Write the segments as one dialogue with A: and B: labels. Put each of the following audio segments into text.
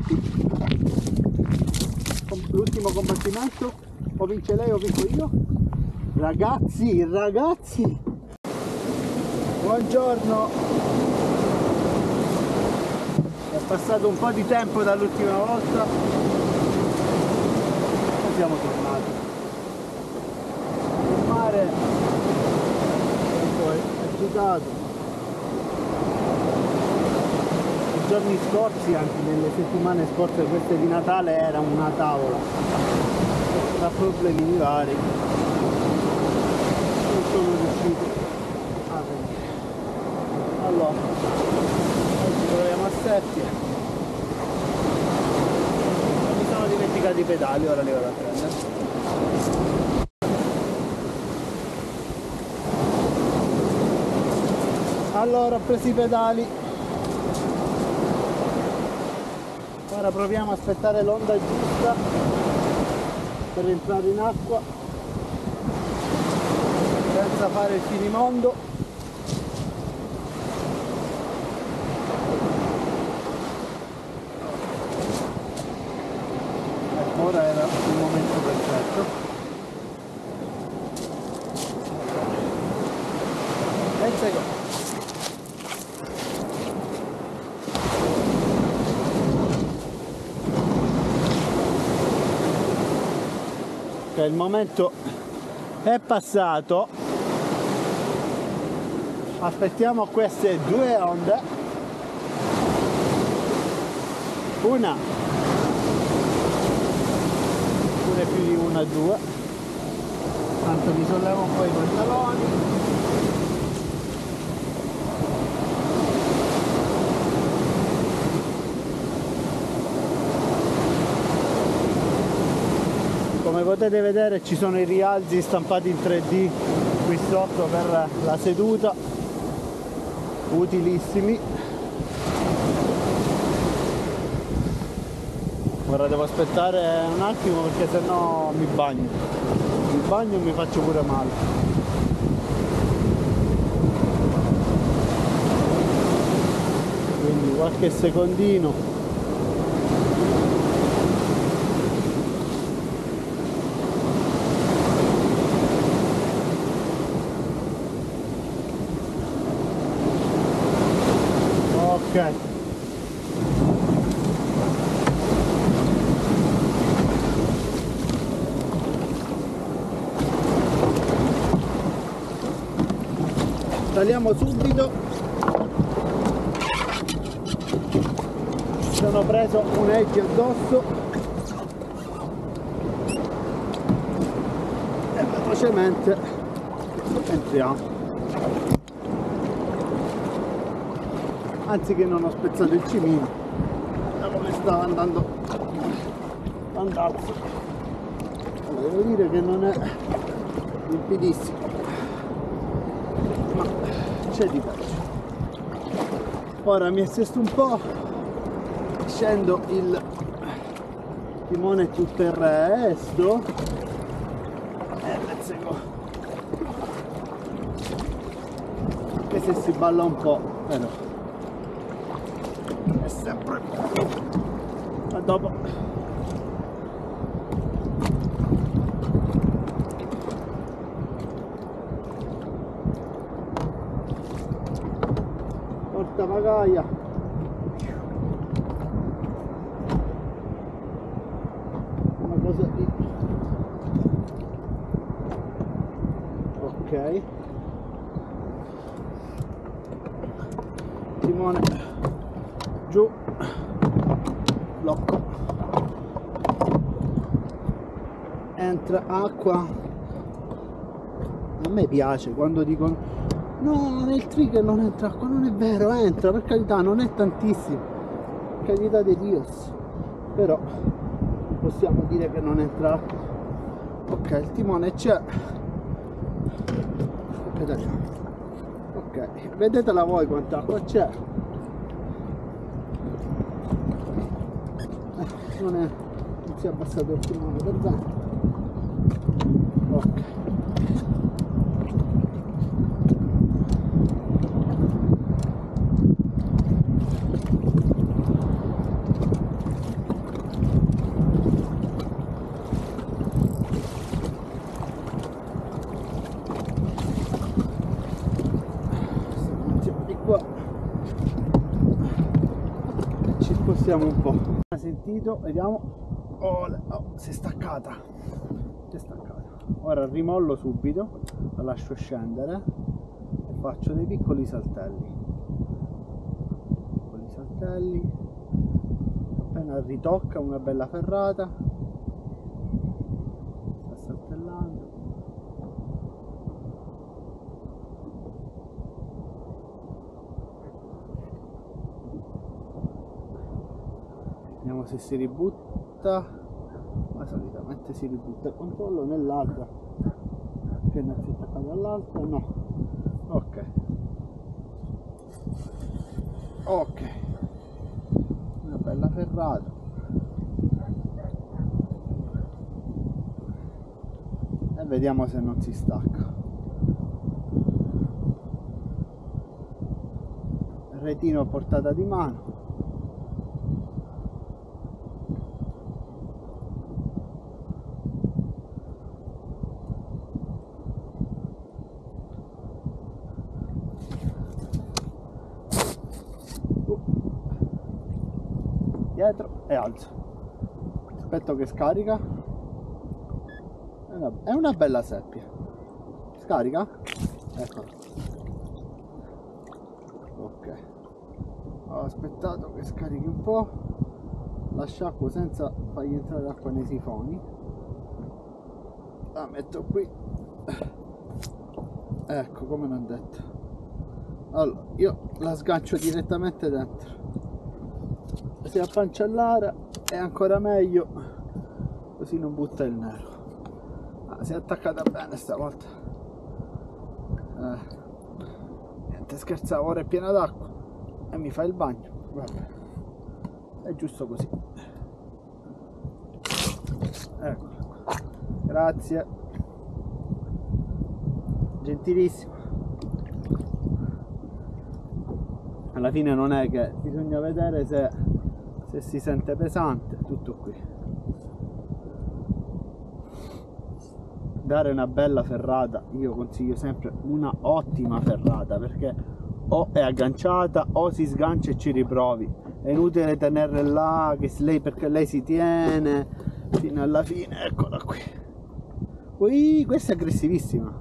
A: tutti. L'ultimo combattimento, o vince lei o vinco io? Ragazzi, buongiorno. È passato un po' di tempo dall'ultima volta e siamo tornati. Il mare è un po' agitato. I giorni scorsi, anche nelle settimane scorse, queste di Natale, era una tavola tra problemi vari. Non sono riuscito a venire. Allora, oggi proviamo a Seppia. Mi sono dimenticato i pedali, ora li vado a prendere. Allora, ho preso i pedali. Ora proviamo a aspettare l'onda giusta per entrare in acqua senza fare il finimondo. Ecco, ora era il momento perfetto. Let's go. Il momento è passato, aspettiamo queste due onde, una, pure più di una, due, tanto mi sollevo un po' i pantaloni. Come potete vedere ci sono i rialzi stampati in 3D qui sotto per la seduta, utilissimi. Ora devo aspettare un attimo perché sennò mi bagno e mi faccio pure male. Quindi qualche secondino. Ok. Saliamo subito. Sono preso un edge addosso e velocemente entriamo. Anzi che non ho spezzato il cimino, da come stava andando l'andazzo. Allora, devo dire che non è limpidissimo, ma c'è di peggio. Ora mi assesto un po', scendo il timone tutto il resto e let's go. E se si balla un po', però è sempre. A dopo. Porta pagaia. Una cosa di. Ok. Timone giù, blocco, entra acqua. A me piace quando dicono no, nel trigger non entra acqua, non è vero, entra, per carità, non è tantissimo, per carità di Dio, però possiamo dire che non entra acqua. Ok, il timone c'è, pedaliamo. Ok, vedetela voi quanta acqua c'è. Non si è abbassato il timone per bene. Ok. spostiamo un po'. Ha sentito, vediamo. Oh, si è staccata. Ora rimollo subito, la lascio scendere e faccio dei piccoli saltelli. Appena ritocca una bella ferrata, sta saltellando. Vediamo se si ributta, ma solitamente si ributta. Controllo nell'altra, che non si è attaccata all'altra, no. Ok, una bella ferrata. E vediamo se non si stacca. Retino a portata di mano. Dietro e alzo, aspetto che scarica. È una bella seppia. Scarica? Eccola. Ok, ho aspettato che scarichi un po', la sciacquo senza fargli entrare acqua nei sifoni, la metto qui, ecco, come non detto. Allora io la sgancio direttamente dentro, si affancia all'aria, è ancora meglio, così non butta il nero. Si è attaccata bene stavolta. Niente, scherzavo, ora è piena d'acqua e mi fa il bagno. Vabbè, è giusto così. Eccola qua. Grazie, gentilissimo. Alla fine non è che bisogna vedere se si sente pesante, tutto qui. Dare una bella ferrata, io consiglio sempre una ottima ferrata, perché o è agganciata o si sgancia e ci riprovi. È inutile tenerla là perché lei si tiene fino alla fine. Eccola qui. Ui, questa è aggressivissima.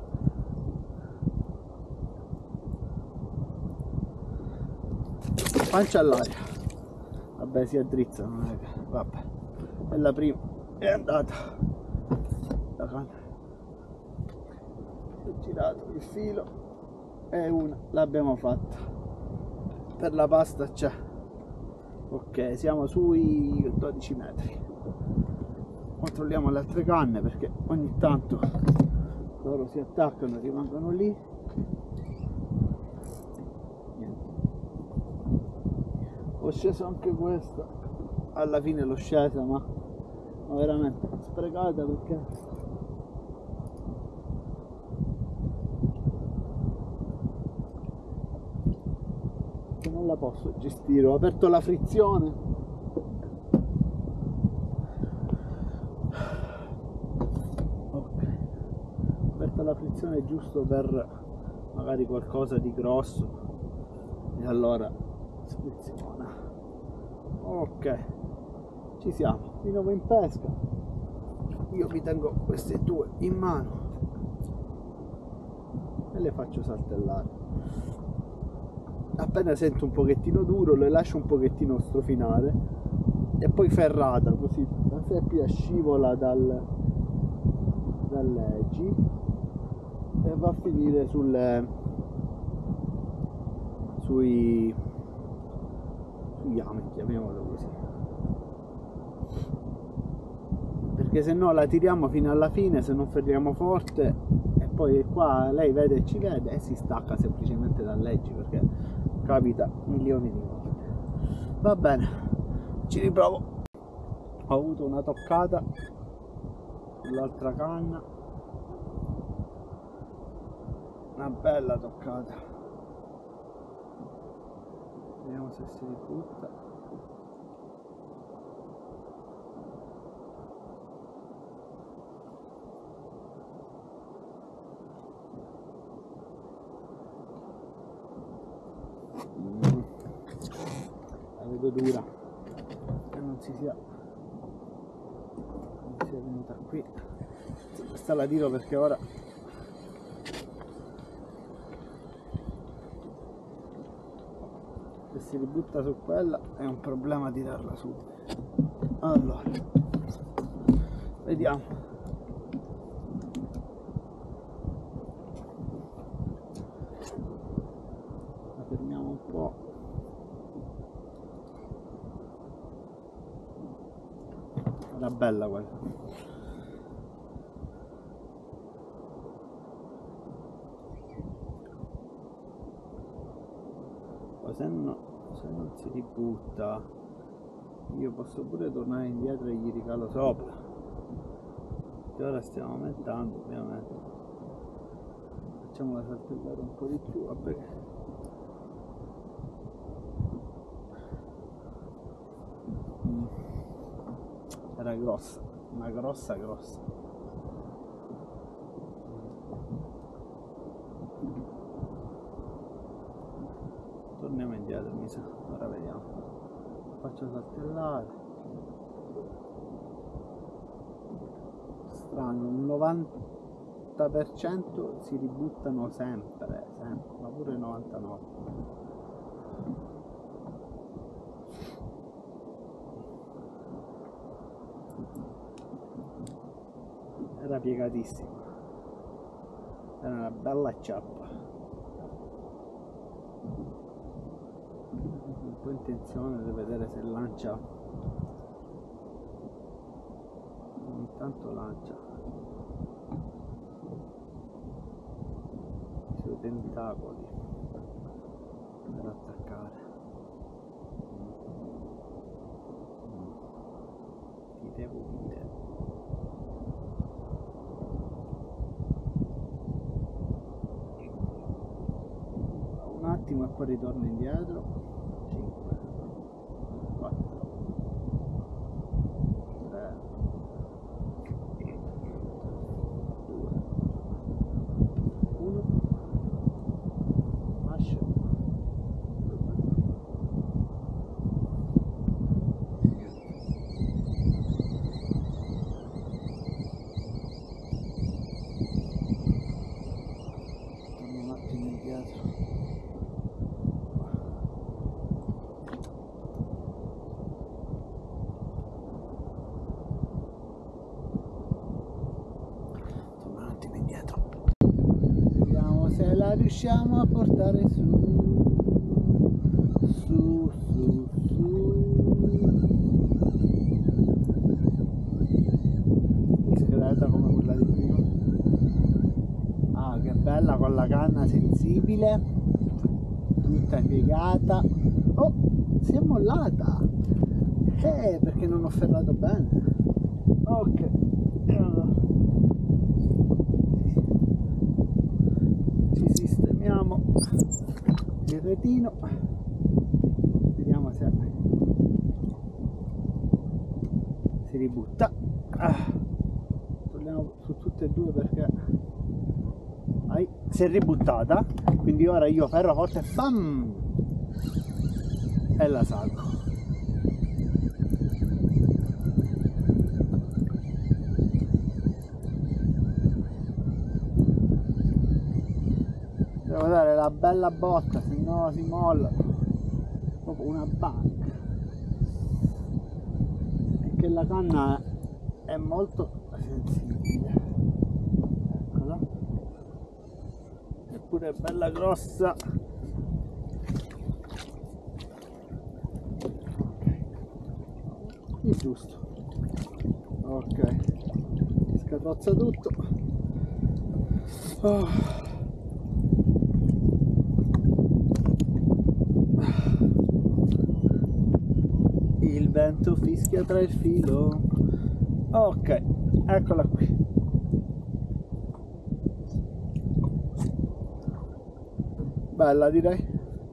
A: Pancia all'aria. Vabbè, si addrizza, non è che... Vabbè, è la prima, è andata la canna. Ho girato il filo e una l'abbiamo fatta. Per la pasta c'è. Ok, siamo sui 12 metri. Controlliamo le altre canne perché ogni tanto loro si attaccano e rimangono lì. Niente. Ho sceso anche questa, alla fine l'ho scesa, ma veramente sprecata perché non la posso gestire. Ho aperto la frizione, ok, ho aperto la frizione giusto per magari qualcosa di grosso e allora sfriziona. Ok, ci siamo di nuovo in pesca. Io mi tengo queste due in mano e le faccio saltellare. Appena sento un pochettino duro le lascio un pochettino strofinare e poi ferrata, così la seppia scivola dall'edge e va a finire sugli ami, chiamiamolo così, perché se no la tiriamo fino alla fine se non ferriamo forte e poi qua lei vede e ci vede e si stacca semplicemente dall'edge, perché capita milioni di volte. Va bene, ci riprovo. Ho avuto una toccata sull'altra canna, una bella toccata. Vediamo se si ributta. La vedo dura. non si sia venuta qui. Questa la tiro perché ora se si ributta su quella è un problema tirarla su. Allora vediamo. La fermiamo un po'. Era bella quella. Se non si ributta io posso pure tornare indietro e gli ricalo sopra, che ora stiamo aumentando ovviamente. Facciamola saltellare un po' di più, vabbè. Era grossa, una grossa. Torniamo indietro, mi sa. Ora vediamo. Faccio saltellare. Strano, il 90% si ributtano sempre, ma pure il 99%. Era piegatissimo. Era una bella ciappa. Un po' intenzione di vedere se lancia. Ogni tanto lancia i suoi tentacoli per attaccare. Ti devo dire. Un attimo e poi ritorno indietro. 5, 4, 3, 2, 1, lascio. Torno un attimo indietro. Se la riusciamo a portare su. Discreta come quella di prima. Ah, che bella, con la canna sensibile, tutta piegata. Oh, si è mollata. Perché non ho ferrato bene. Ok, sistemiamo il retino, vediamo se si ributta. Torniamo su tutte e due perché si è ributtata, quindi ora io ferro forte e la salgo. Devo dare la bella botta, se no si molla. Proprio una banca. Perché la canna è molto sensibile. Eccola. Eppure è bella grossa. Il giusto. Ok. Scarrozza tutto. Il vento fischia tra il filo. Ok, eccola qui. Bella, direi.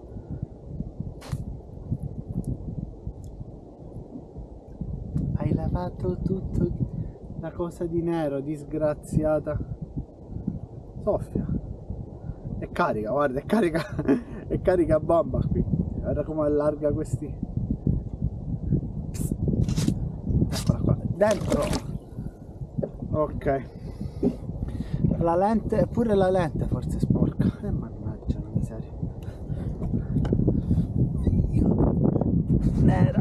A: Hai lavato tutto la cosa di nero, disgraziata. Soffia. È carica, guarda, è carica. È carica bomba qui. Guarda come allarga questi. dentro. Ok, la lente, pure la lente forse è sporca, mannaggia la miseria, nera,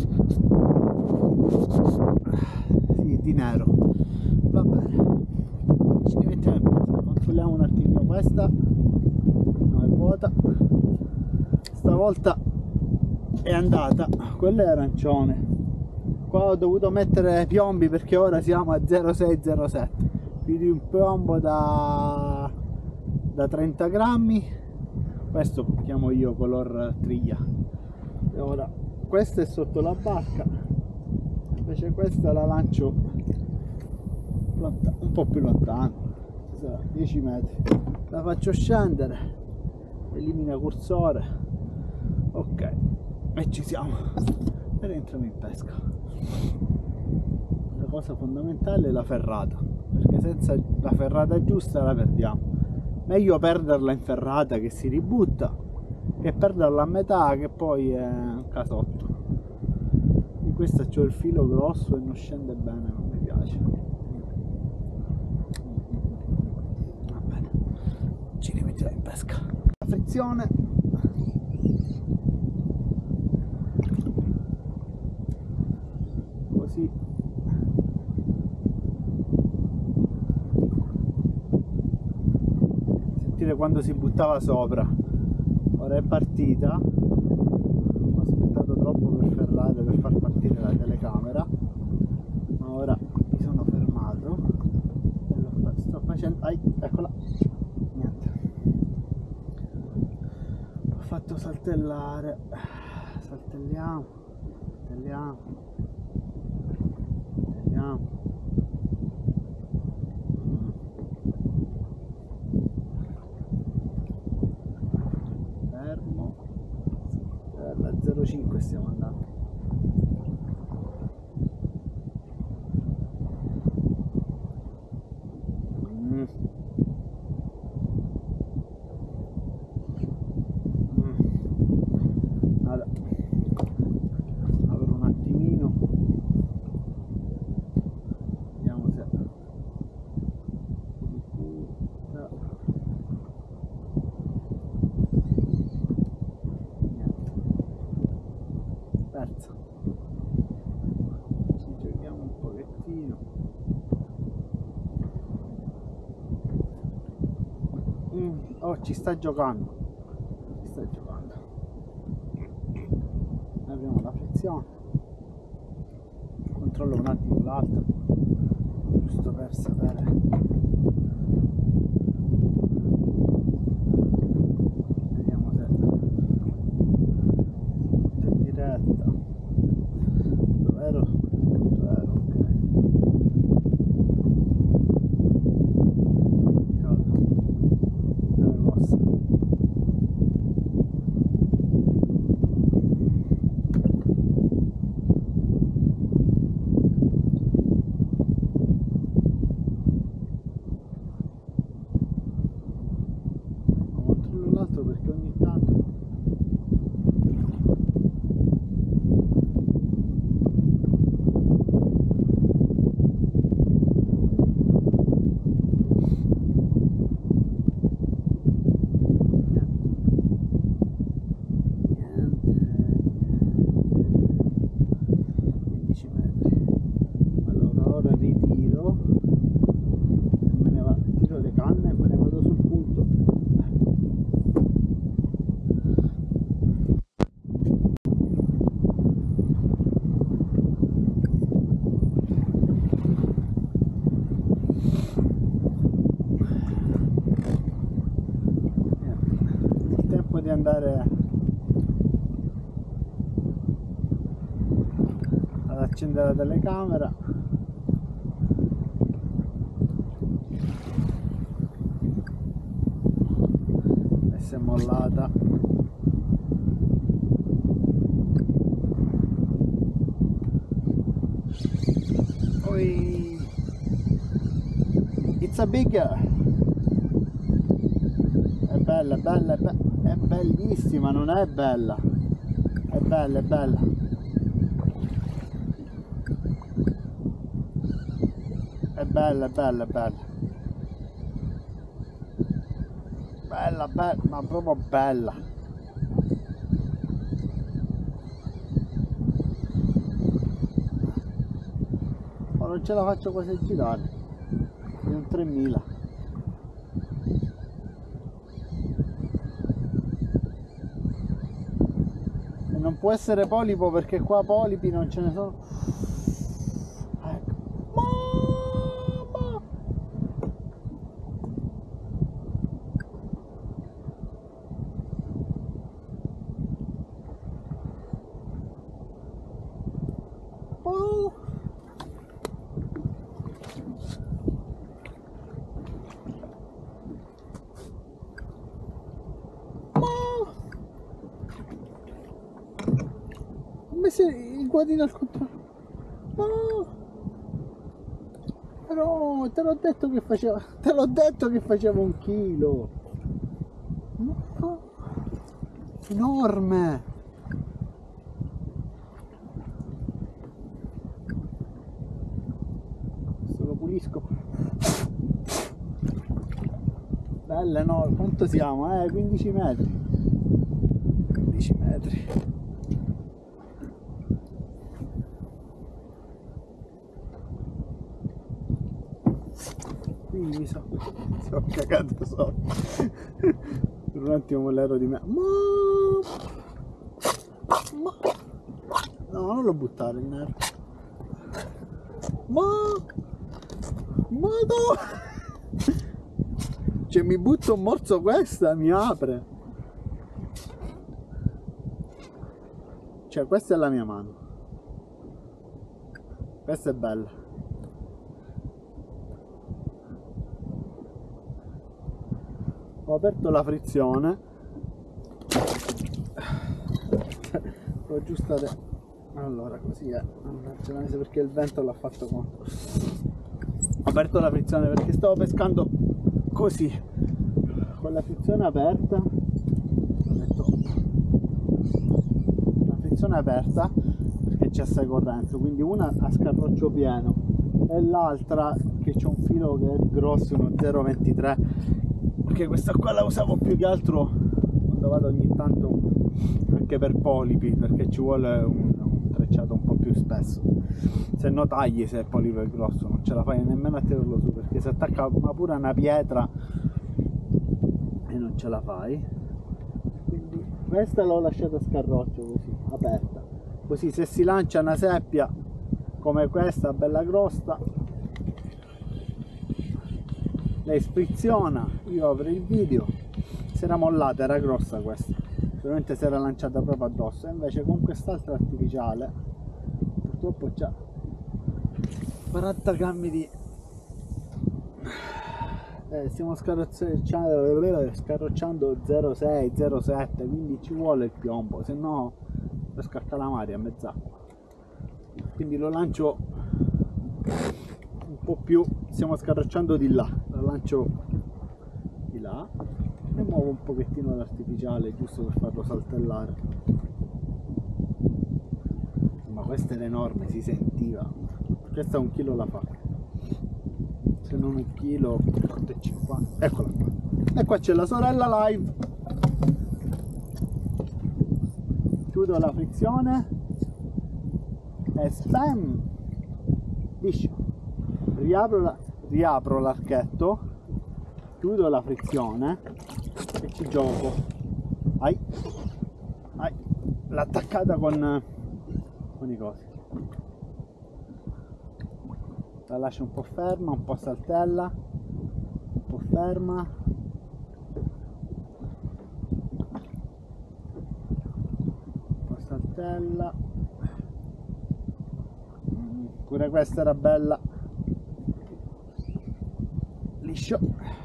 A: sì, di nero. Va bene, ci rimettiamo in pesca, controlliamo un attimino questa. No, è vuota, stavolta è andata, quello è arancione. Qua ho dovuto mettere piombi perché ora siamo a 0,607, quindi un piombo da 30 grammi. Questo chiamo io color triglia. E ora questa è sotto la barca, invece questa la lancio un po' più lontano, 10 metri, la faccio scendere, elimina cursore, ok, e ci siamo, e rientriamo in pesca. La cosa fondamentale è la ferrata, perché senza la ferrata giusta la perdiamo. Meglio perderla in ferrata che si ributta che perderla a metà che poi è un casotto. Di questa c'ho il filo grosso e non scende bene, non mi piace. Va bene, ci rimettiamo in pesca. La frizione, così sentire quando si buttava sopra. Ora è partita, ho aspettato troppo per ferrare, per far partire la telecamera, ma ora mi sono fermato e sto facendo, eccola, niente, ho fatto saltellare, saltelliamo, saltelliamo, saltelliamo. Alla 0,5 stiamo andando. Allora, apro un attimino, vediamo se persa, ci giochiamo un pochettino. Oh, ci sta giocando, apriamo la frizione, controllo un attimo l'altro giusto per sapere. Vediamo se è diretta. Vero? Vero, ok. È grossa. Controllo l'altro perché ogni tanto di andare ad accendere la telecamera. E si è mollata. Oi. It's a bigger. È bella, bella, bella. È bellissima, non è bella, è bella, è bella. bella, bella, bella. Bella, bella, ma proprio bella. Ma non ce la faccio quasi a girare. È un 3000. E non può essere polipo perché qua polipi non ce ne sono. Ecco. Mamma! Oh! Se il guadino al contrario. No! Però te l'ho detto che faceva 1 chilo. No. Enorme. Se lo pulisco. Bella, no? Quanto siamo? 15 metri. 15 metri. Mi sono cagato sotto. Per un attimo l'ero di me. No, non lo buttare il nero. No! Cioè mi butto un morso, questa mi apre. Cioè questa è la mia mano. Questa è bella. Ho aperto la frizione, l'ho aggiustata, allora così è, perché il vento l'ha fatto con. Ho aperto la frizione perché stavo pescando così, con la frizione aperta. Ho detto, la frizione aperta perché c'è assai corrente, quindi una a scarroccio pieno e l'altra che c'è un filo che è grosso, uno 0,23, perché questa qua la usavo più che altro quando vado ogni tanto anche per polipi, perché ci vuole un trecciato un po' più spesso, se no tagli, se il polipo è grosso non ce la fai nemmeno a tirarlo su, perché si attacca ma pure a una pietra e non ce la fai. Quindi questa l'ho lasciata a scarroccio così, aperta, così se si lancia una seppia come questa bella grossa, lei spriziona, io apro il video, si era mollata, era grossa questa, sicuramente si era lanciata proprio addosso, e invece con quest'altra artificiale purtroppo c'ha 40 grammi di. Stiamo scarrocciando 0,6 0,7, quindi ci vuole il piombo, se no pesco a calamari a mezz'acqua, quindi lo lancio un po' più, stiamo scarrocciando di là, lo lancio di là e muovo un pochettino l'artificiale giusto per farlo saltellare. Ma questa era enorme, si sentiva, questa 1 chilo la fa, se non 1 chilo 8,50. Eccola qua, e qua c'è la sorella live. Chiudo la frizione e spam, liscio. Riapro l'archetto, chiudo la frizione e ci gioco. L'attaccata con i cosi. La lascio un po' ferma, un po' saltella, un po' ferma. Un po' saltella. Pure questa era bella. Liscio.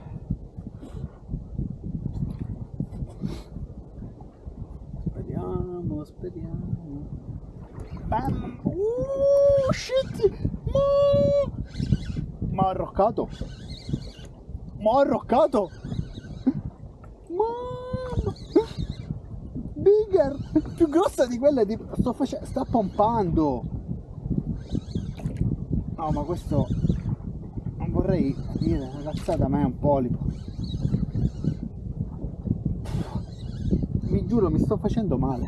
A: Speriamo. Bam! Shit! Ma ha arroccato! Mamma! Bigger! Più grossa di quella di. Sta pompando! No, ma questo non non vorrei dire una cazzata, ma è un polipo. Mi giuro, mi sto facendo male.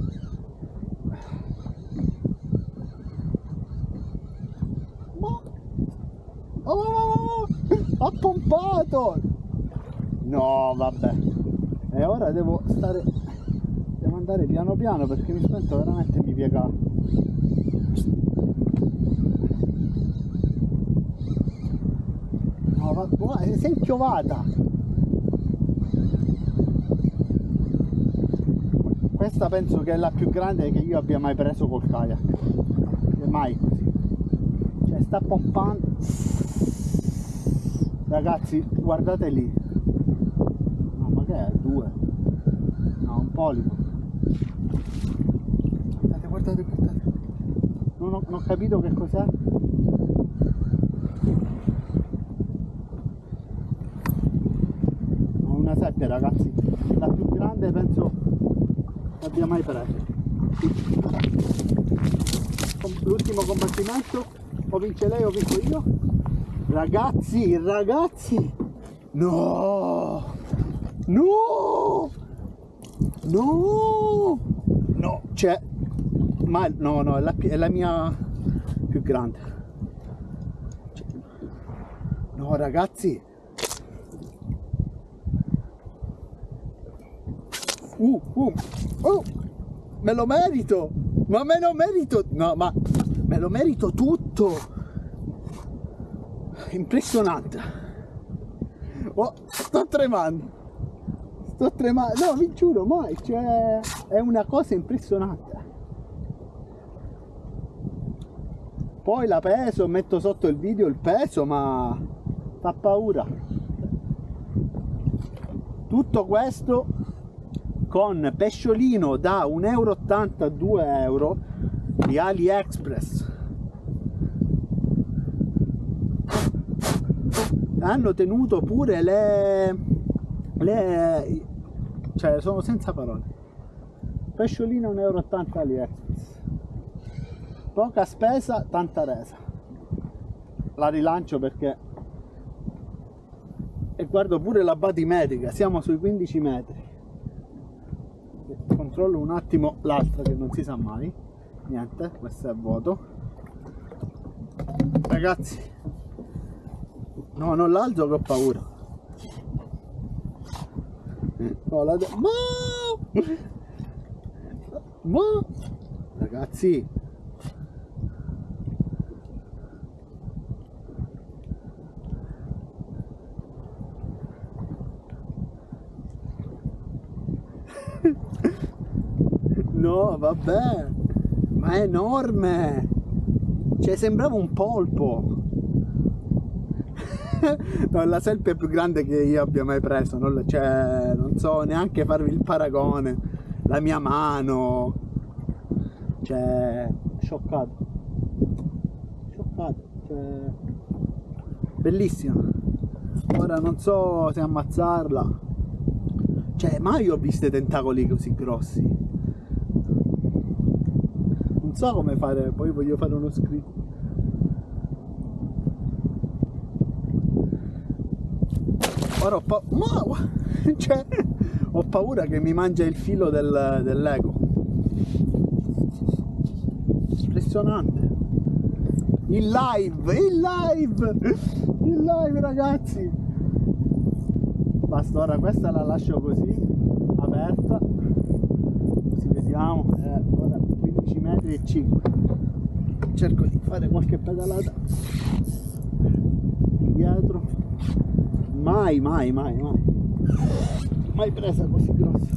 A: Ma... Oh, ha pompato! No, vabbè. E ora devo andare piano piano perché mi sento veramente mi piega. No, vabbè, sei inchiovata. Questa penso che è la più grande che io abbia mai preso col kayak. E mai così. Cioè sta pompando. Ragazzi, guardate lì. No, ma che è? 2? No, un polipo. Guardate. Non ho capito che cos'è. No, una 7, ragazzi. La più grande penso abbia mai preso. L'ultimo combattimento, o vince lei o vinco io. Ragazzi, no, cioè, ma no, è la mia più grande. No, ragazzi, me lo merito, ma me lo merito, no, ma me lo merito tutto. Impressionante. Oh, sto tremando, no, vi giuro, mai, cioè, è una cosa impressionante. Poi la peso, metto sotto il video il peso, ma fa paura. Tutto questo con pesciolino da 1,80 € a 2 € di AliExpress. Hanno tenuto pure cioè sono senza parole. Pesciolino 1,80 € AliExpress. Poca spesa, tanta resa. La rilancio perché, e guardo pure la batimetrica, siamo sui 15 metri. Controllo un attimo l'altra che non si sa mai. Niente, questo è vuoto. Ragazzi, no, non l'alzo che ho paura. No, ma ragazzi, no, vabbè, ma è enorme, cioè sembrava un polpo. No, la selfie più grande che io abbia mai preso, cioè, non so neanche farvi il paragone. La mia mano, cioè, scioccato, cioè, bellissima. Ora non so se ammazzarla, cioè mai ho visto tentacoli così grossi, non so come fare. Poi voglio fare uno screen. Ora cioè, ho paura che mi mangia il filo del Lego. Impressionante. Il live ragazzi. Basta, ora questa la lascio così aperta, così vediamo. Ora 15 metri e 5. Cerco di fare qualche pedalata indietro. Mai presa così grossa.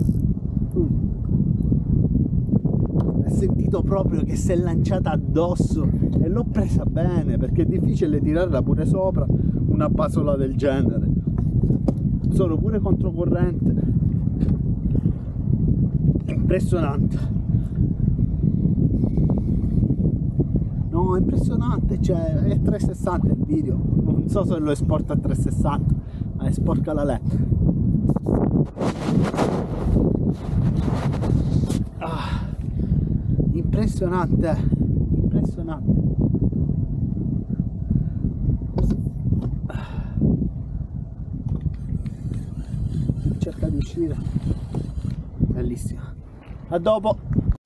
A: Ho sentito proprio che si è lanciata addosso e l'ho presa bene, perché è difficile tirarla pure sopra una basola del genere. Sono pure controcorrente. Impressionante. No, impressionante, cioè è 360 il video. Non so se lo esporta a 360, ma esporca la lettera. Impressionante. uscire, bellissima. A dopo.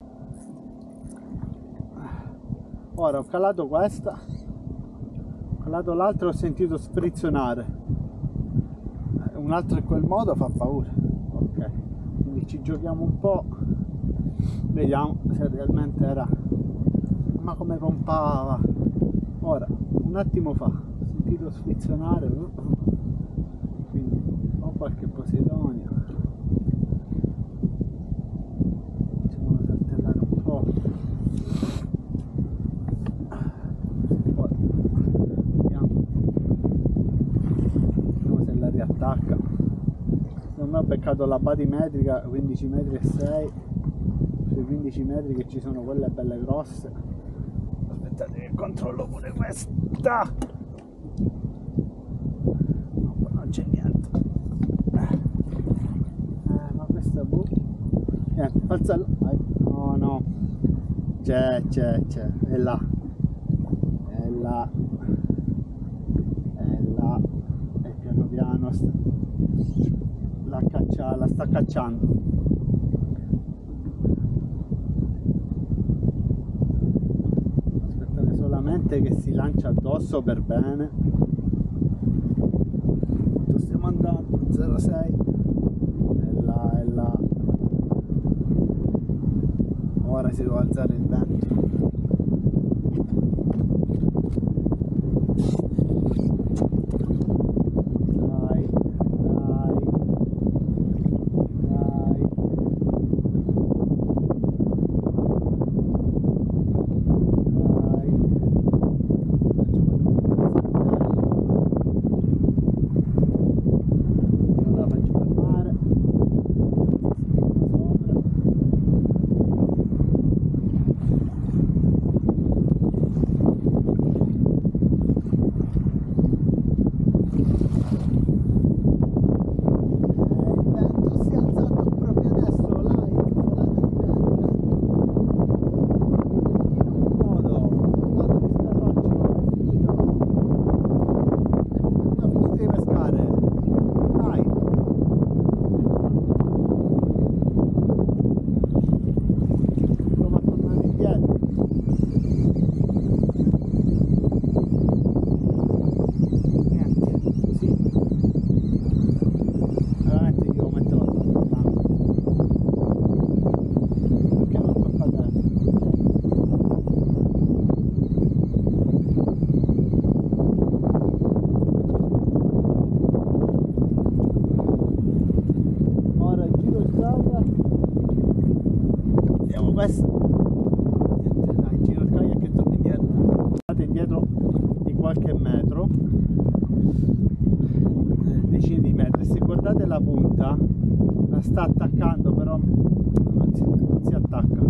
A: Ora ho calato questa, ho calato l'altra, ho sentito sfrizzonare, un altro in quel modo fa paura. Ok, quindi ci giochiamo un po', vediamo se realmente era, ma come pompava. Ora un attimo fa ho sentito sfrizzonare, quindi ho qualche Posidonia, facciamo saltellare un po'. Ora vediamo se la riattacca. Secondo me ho beccato la batimetrica 15 metri e 6, sui 15 metri che ci sono quelle belle grosse. Aspettate che controllo pure questa. No, qua non c'è niente. Ma questa niente, alzalo. No, no. C'è, è là. È là. È là. E piano piano la sta cacciando. Aspettate solamente che si lancia addosso per bene. Quanto stiamo andando? 0,6. È là, è là. Ora si deve alzare il vento. Questo dai, giro il kayak e torno indietro. Andate indietro di qualche metro, decine di metri. Se guardate la punta la sta attaccando, però non si attacca,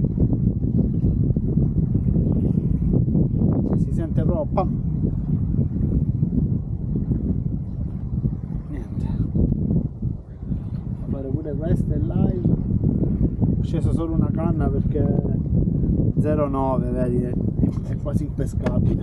A: si sente proprio pam. Niente, a fare pure questo è live. Ho sceso solo una canna perché 0,9, vedi, è quasi impescabile.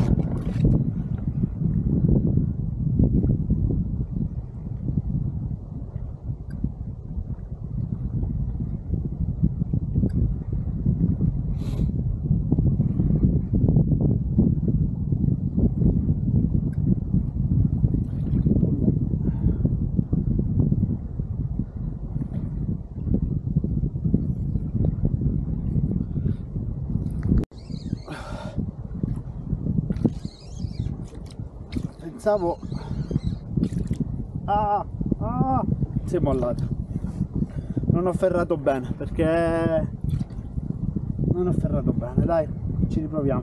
A: Pensavo si è mollato, non ho ferrato bene, perché non ho ferrato bene. Dai, ci riproviamo.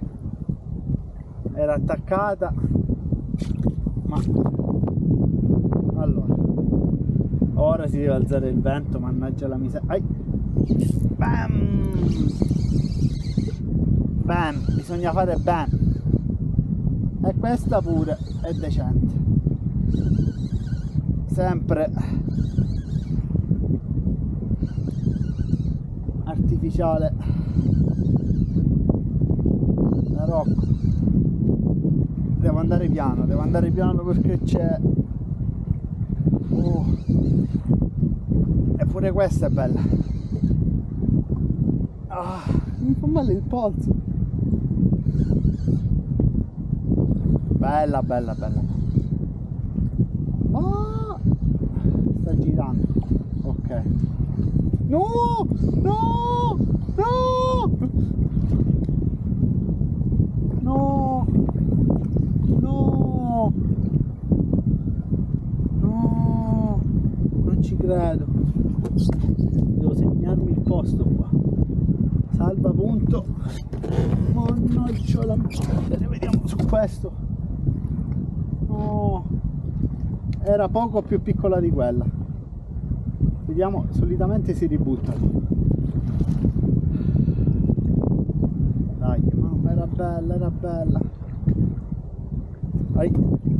A: Era attaccata, ma allora ora si deve alzare il vento, mannaggia la miseria. Bam, bam, bisogna fare bam. E questa pure è decente, sempre artificiale la Rocco. Devo andare piano perché c'è pure questa è bella. Ah, mi fa male il polso. Bella, bella, bella. Ma sta girando. Ok. No! No! No! No! No! No! Non ci credo. Devo segnarmi il posto qua. Salva punto. Mannaggia la miseria. Vediamo su questo. No! Era poco più piccola di quella. Vediamo, solitamente si ributtano. Dai, mamma, era bella, era bella. Vai.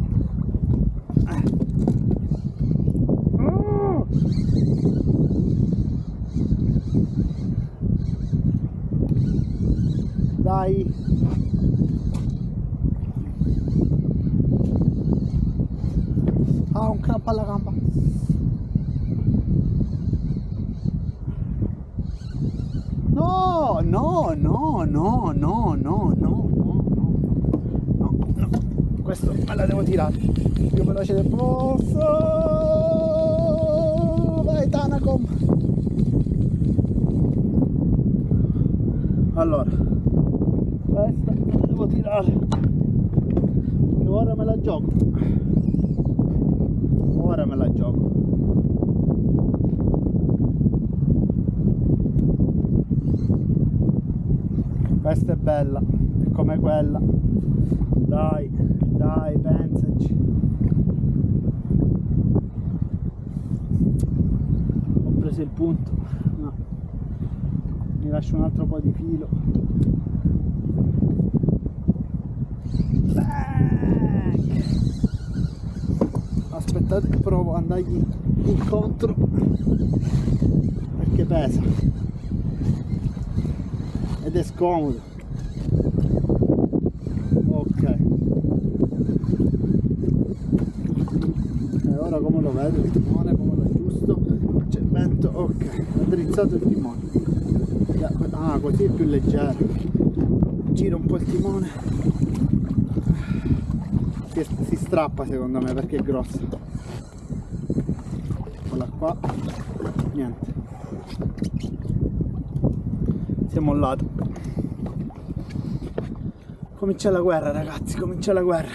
A: Oh! Dai. Ah, un crampo alla gamba. No, no, no, no, no, no, no, no, no, no, no. Questo me la devo tirare più veloce del posso. Vai Tanacom. Allora, questa me la devo tirare e ora me la gioco. Ora me la gioco. Questa è bella, è come quella. Dai, dai, pensaci. Ho preso il punto. No. Mi lascio un altro po' di filo. Aspettate, provo ad andargli incontro perché pesa ed è scomodo. Ok, e ora come lo vedo il timone, come lo aggiusto? C'è vento. Ok, ho drizzato il timone. Ah, così è più leggero. Giro un po' il timone. Si strappa secondo me perché è grossa. Eccola qua. Niente, si è mollato. Comincia la guerra, ragazzi, comincia la guerra.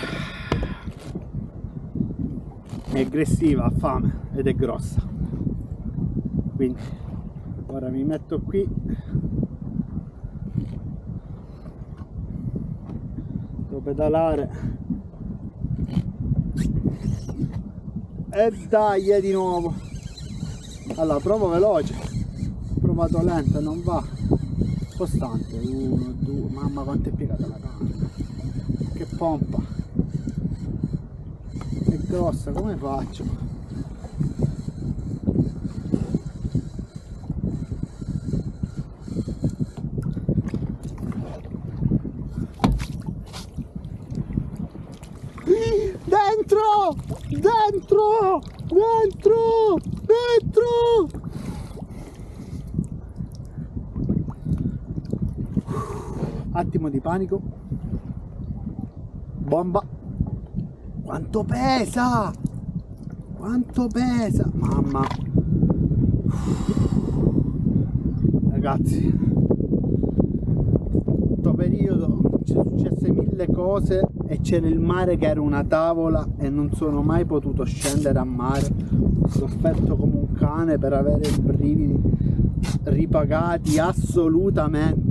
A: È aggressiva, ha fame ed è grossa. Quindi ora mi metto qui. Devo pedalare. E dai, di nuovo. Allora, provo veloce. Ho provato lenta, non va. Costante. 1, 2. Mamma quanto è piegata la canna. Che pompa. È grossa, come faccio? Dentro! Dentro! Dentro! Dentro! Attimo di panico. Bomba. Quanto pesa! Quanto pesa! Mamma! Ragazzi, in questo periodo ci sono successe mille cose e c'era il mare che era una tavola e non sono mai potuto scendere a mare. Ho sofferto come un cane per avere i brividi ripagati assolutamente.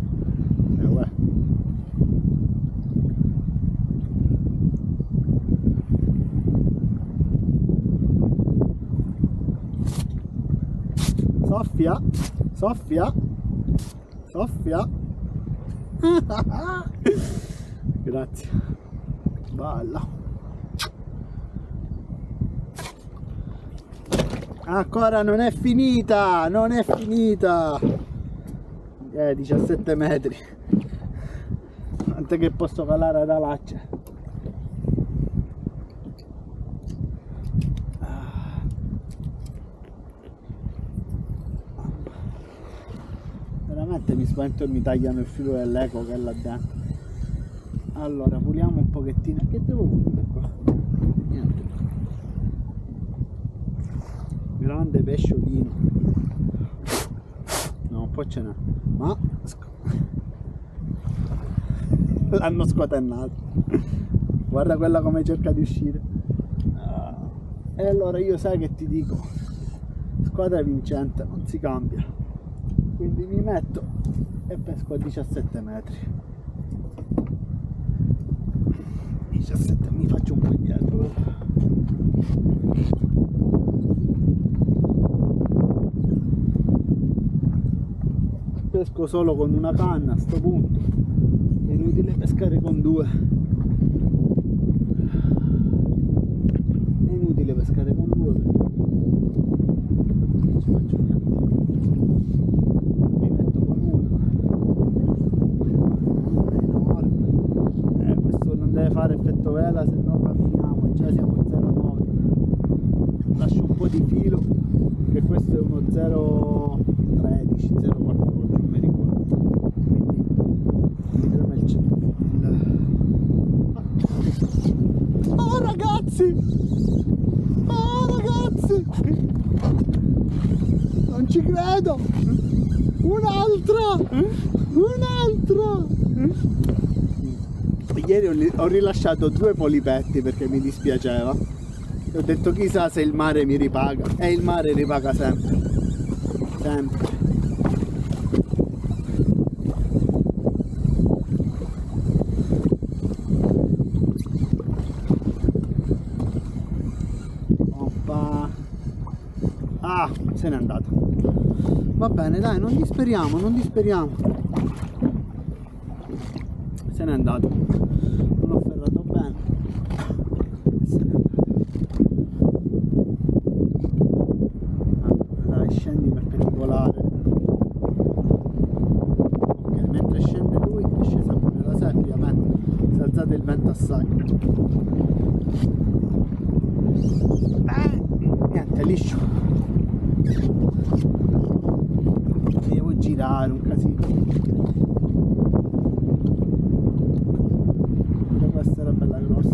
A: Soffia, soffia, soffia. Grazie. Balla. Ancora non è finita, non è finita. 17 metri. Quanto che posso calare ad alaccia? niente, mi spavento e mi tagliano il filo dell'eco che è là dentro. Allora puliamo un pochettino. Che devo pulire qua? Niente. Grande pesciolino. No, un po' ce n'è. Ma l'hanno squaternato. Guarda quella come cerca di uscire. E allora io sai che ti dico, squadra vincente, non si cambia. Quindi mi metto e pesco a 17 metri. 17, mi faccio un po' indietro. Pesco solo con una canna a sto punto, è inutile pescare con due, è inutile pescare con due perché non ci faccio niente. Mi metto con uno, è enorme, questo non deve fare effetto vela, se no camminiamo e già siamo a 0,9. Lascio un po' di filo, che questo è uno 0,13, 0,14, non mi ricordo, quindi vedremo il oh ragazzi, oh ragazzi, non ci credo, un'altra. Ieri ho rilasciato 2 polipetti perché mi dispiaceva. Ho detto chissà se il mare mi ripaga, e il mare ripaga sempre, sempre. Oppa. Ah, se n'è andato. Va bene, dai, non disperiamo, non disperiamo. Se n'è andato. Non l'ho ferrato bene. Se n'è andato. Scendi perpendicolare. Ok, mentre scende lui è scesa pure la seppia, si è alzato il vento assai. Niente, liscio. Devo girare un casino. Questa era bella grossa.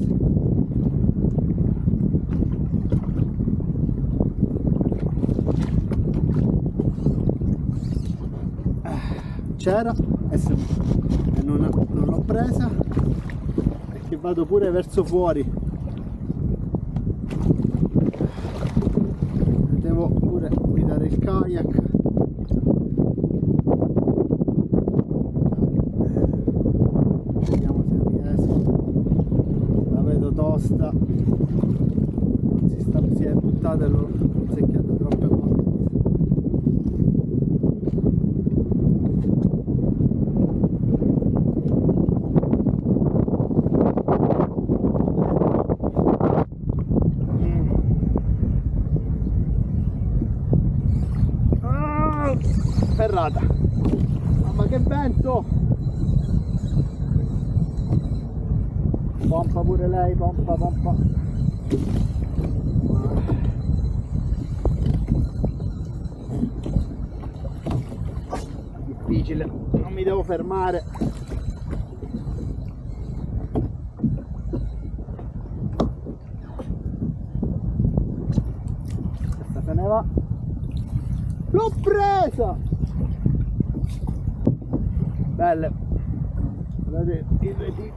A: C'era e non l'ho presa perché vado pure verso fuori, devo pure guidare il kayak. Vediamo se riesco, la vedo tosta, si è buttata e l'ho secchiata troppe volte. Ferrata, mamma che vento, pompa pure lei, pompa. Difficile, non mi devo fermare. Questa se ne va, l'ho presa. Belle, guardate i due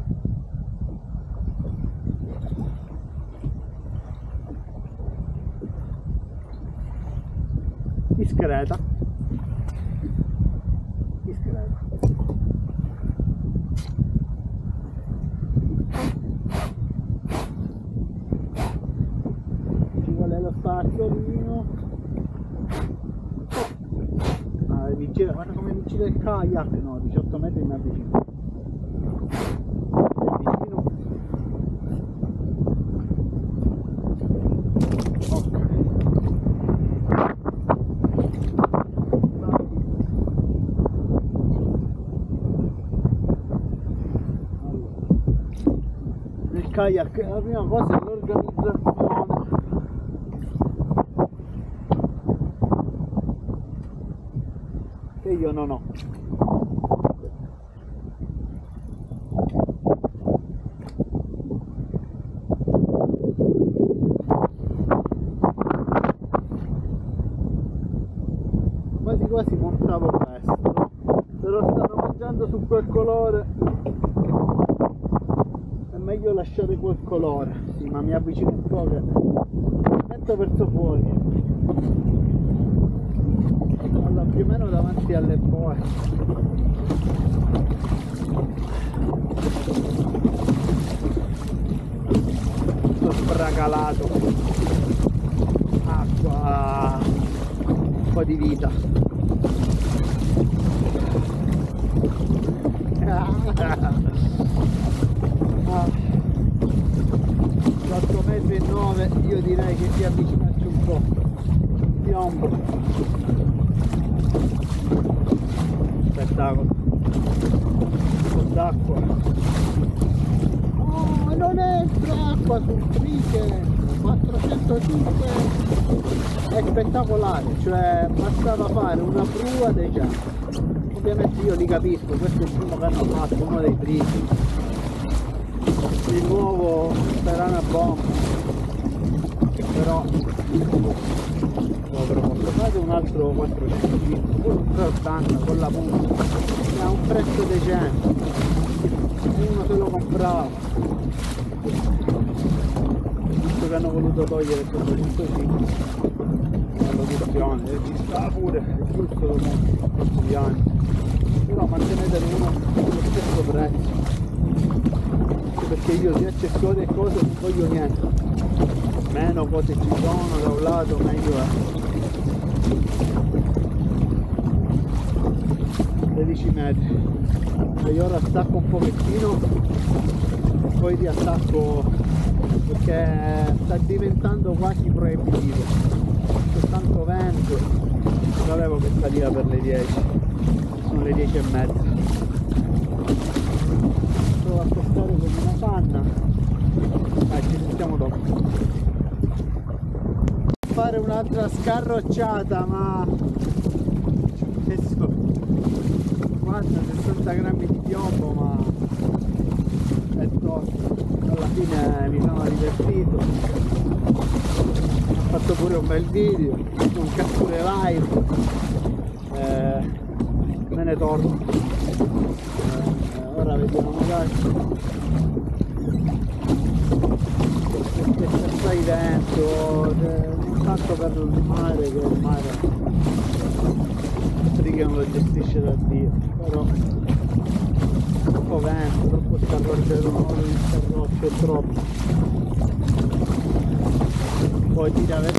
A: discreta, ci vuole lo spazzolino. Guarda come mi gira il kayak, no, 18 metri mi avvicino. Ok. Nel kayak la prima cosa è l'organizzazione. io non ho. Quasi quasi montavo questo, però stanno mangiando su quel colore, è meglio lasciare quel colore. Sì, ma mi avvicino un po' che metto verso fuori, allora, più o meno davanti alle boe. Tutto spracalato, acqua, un po' di vita. 8,9 m, io direi che ti avvicinarci un po', piombo, spettacolo, un po' d'acqua. Oh, non entra acqua sul friche 405, è spettacolare, cioè bastava fare una prua decente. Ovviamente io li capisco, questo è il primo che hanno fatto, uno dei primi, il nuovo Terana Bomb, però fate un altro 405, pure un 380 con la punta, che ha un prezzo decente, uno se lo comprava, visto che hanno voluto togliere il 405 dalla produzione, ci sta pure, è giusto dopo questi anni, però mantenete uno allo stesso prezzo, perché io di accessori e cose non voglio niente, meno cose ci sono da un lato meglio è. 16 metri, e io ora stacco un pochettino e poi riattacco, perché sta diventando quasi proibitivo, c'è tanto vento, sapevo che saliva per le 10, sono le 10 e mezza. Provo a toccare con una panna, ci sentiamo dopo. Fare un'altra scarrocciata, ma 60 grammi di piombo, ma è tosto. Alla fine mi sono divertito, ho fatto pure un bel video, un catture live, me ne torno. Ora vediamo magari, c'è assai vento, non tanto per il mare, che il mare che non lo gestisce da Dio, però troppo vento, troppo scarroccio è troppo, poi tira verso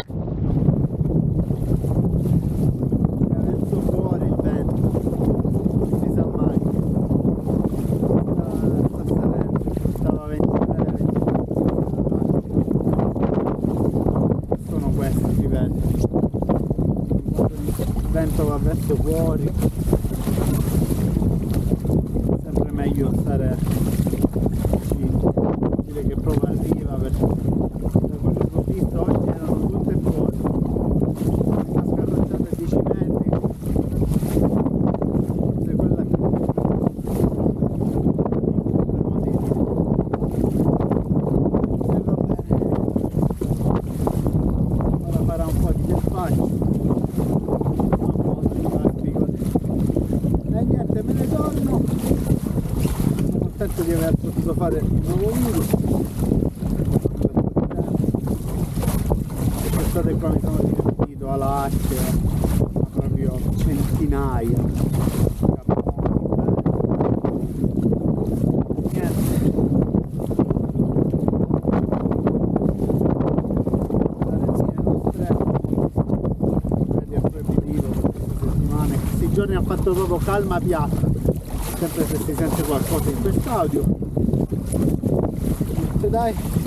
A: fuori il vento, non si sa mai, sta salendo, stava 23, 24, sono questi, si vede, il vento va verso fuori, sempre meglio stare vicino, dire che proprio arriva, perché da quello che ho visto oggi erano tutte fuori, una scarrocciata a 10 metri, forse quella che per motivi, e va bene, ora farà un po' di despacio. E niente, me ne torno, sono contento di aver potuto fare un nuovo video, queste state qua mi sono divertito alla Acce, proprio centinaia, niente, questi giorni ha fatto proprio calma piatta, sempre se si sente qualcosa in quest'audio. Dai,